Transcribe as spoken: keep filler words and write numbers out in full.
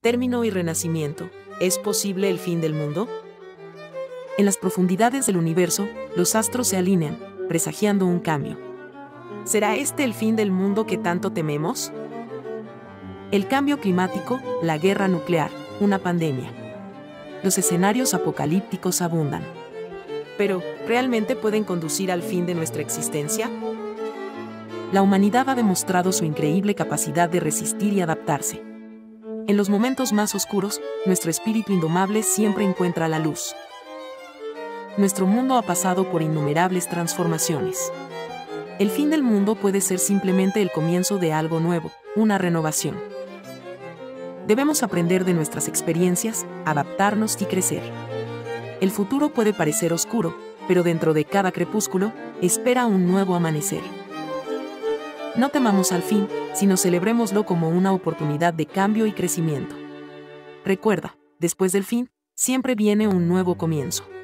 Término y renacimiento. ¿Es posible el fin del mundo? En las profundidades del universo, los astros se alinean, presagiando un cambio. ¿Será este el fin del mundo que tanto tememos? El cambio climático, la guerra nuclear, una pandemia. Los escenarios apocalípticos abundan. Pero, ¿realmente pueden conducir al fin de nuestra existencia? La humanidad ha demostrado su increíble capacidad de resistir y adaptarse. En los momentos más oscuros, nuestro espíritu indomable siempre encuentra la luz. Nuestro mundo ha pasado por innumerables transformaciones. El fin del mundo puede ser simplemente el comienzo de algo nuevo, una renovación. Debemos aprender de nuestras experiencias, adaptarnos y crecer. El futuro puede parecer oscuro, pero dentro de cada crepúsculo, espera un nuevo amanecer. No temamos al fin, sino celebrémoslo como una oportunidad de cambio y crecimiento. Recuerda, después del fin, siempre viene un nuevo comienzo.